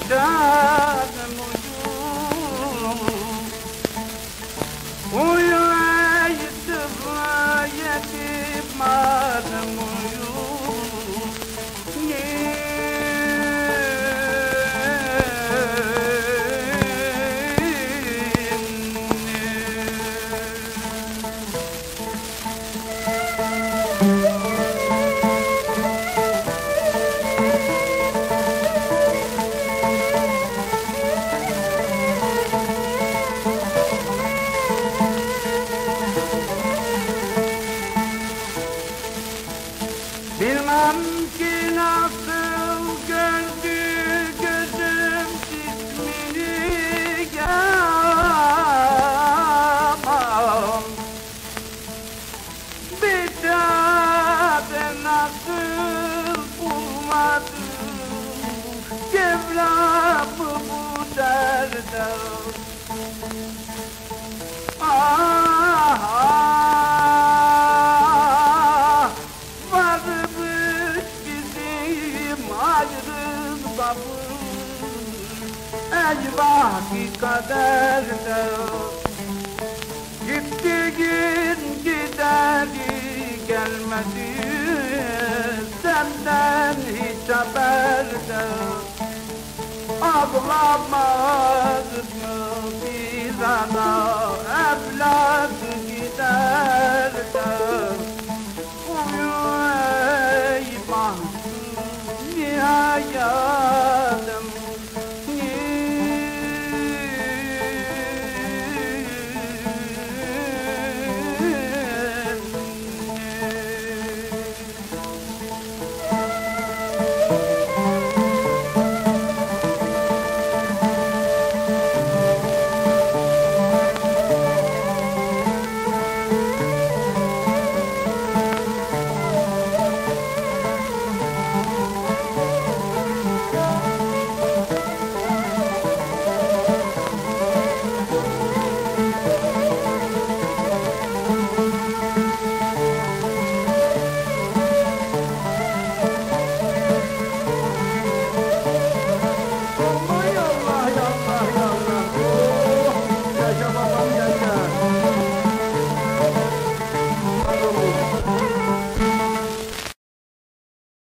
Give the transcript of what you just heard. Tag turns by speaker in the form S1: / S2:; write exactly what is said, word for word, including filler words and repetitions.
S1: canım uyu Uyuyaydı yetim madem uyu Bilmem ki nasıl gördü gözüm cismini yaman Bir tabi nasıl bulmadım Cevabı bu derde Ah ah Varmış bizim ayrı babım Eyvah ki kaderde Gittiğin gideri gelmedi Senden hiç haberde Ağlamaz mı bir ana evlat gider de Uyu ey mahzun nihayet